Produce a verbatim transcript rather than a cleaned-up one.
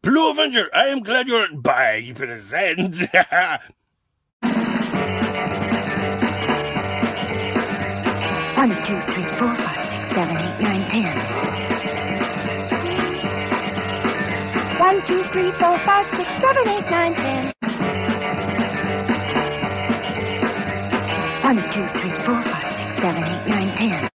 Blue Avenger, I am glad you're by present. One, two, three, four, five, six, seven, eight, nine, ten. One, two, three, four, five, six, seven, eight, nine, ten. One, two, three, four,